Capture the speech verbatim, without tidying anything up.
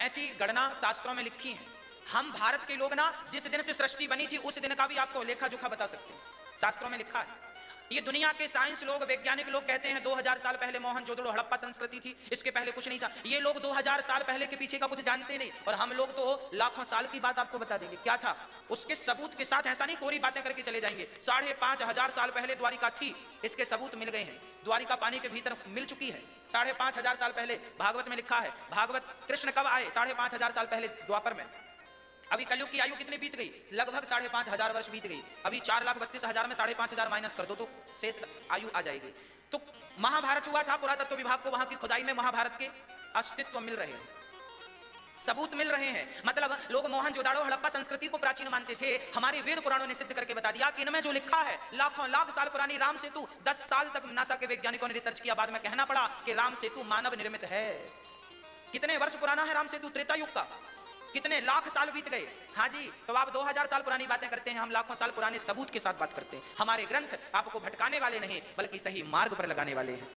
ऐसी गणना शास्त्रों में लिखी है। हम भारत के लोग ना जिस दिन से सृष्टि बनी थी उस दिन का भी आपको लेखा जोखा बता सकते हैं, शास्त्रों में लिखा है। ये दुनिया के साइंस लोग, वैज्ञानिक लोग कहते हैं दो हज़ार साल पहले मोहनजोदड़ो हड़प्पा संस्कृति थी, इसके पहले कुछ नहीं था। ये लोग दो हज़ार साल पहले के पीछे का कुछ जानते नहीं, और हम लोग तो लाखों साल की बात आपको बता देंगे क्या था उसके सबूत के साथ। ऐसा नहीं कोरी बातें करके चले जाएंगे। साढ़े पांच हजार साल पहले द्वारिका थी, इसके सबूत मिल गए हैं। द्वारिका पानी के भीतर मिल चुकी है साढ़े पांच हजार साल पहले, भागवत में लिखा है। भागवत कृष्ण कब आए? साढ़े पांच हजार साल पहले, द्वापर में। अभी कलयुग की आयु कितनी बीत गई? लगभग साढ़े पांच हजार वर्ष बीत गई। अभी चार लाख बत्तीस हजार में साढ़े पांच हजार माइनस कर दो तो शेष आयु आ जाएगी। तो महाभारत हुआ था, पुरातत्व विभाग को वहां की खुदाई में महाभारत के अस्तित्व मिल रहे हैं, सबूत मिल रहे हैं। मतलब लोग मोहनजोदड़ो हड़प्पा संस्कृति को प्राचीन मानते थे, हमारे वेद पुराणों ने सिद्ध करके बता दिया कि इनमें जो लिखा है लाखों लाख साल पुरानी राम सेतु, दस साल तक नासा के वैज्ञानिकों ने रिसर्च किया, बाद में कहना पड़ा कि राम सेतु मानव निर्मित है। कितने वर्ष पुराना है राम सेतु? त्रेता युग का। कितने लाख साल बीत गए। हाँ जी, तो आप दो हज़ार साल पुरानी बातें करते हैं, हम लाखों साल पुराने सबूत के साथ बात करते हैं। हमारे ग्रंथ आपको भटकाने वाले नहीं बल्कि सही मार्ग पर लगाने वाले हैं।